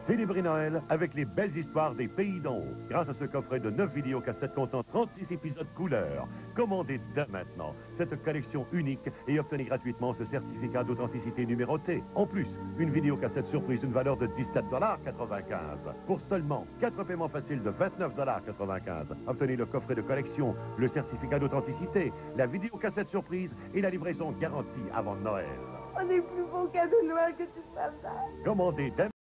Célébrez Noël avec les belles histoires des pays d'en haut. Grâce à ce coffret de 9 vidéocassettes contenant 36 épisodes couleur. Commandez dès maintenant cette collection unique et obtenez gratuitement ce certificat d'authenticité numéroté. En plus, une vidéocassette surprise d'une valeur de 17,95 $. Pour seulement 4 paiements faciles de 29,95 $. Obtenez le coffret de collection, le certificat d'authenticité, la vidéocassette surprise et la livraison garantie avant Noël. On est plus beau cadeau de Noël que tu partages. Commandez dès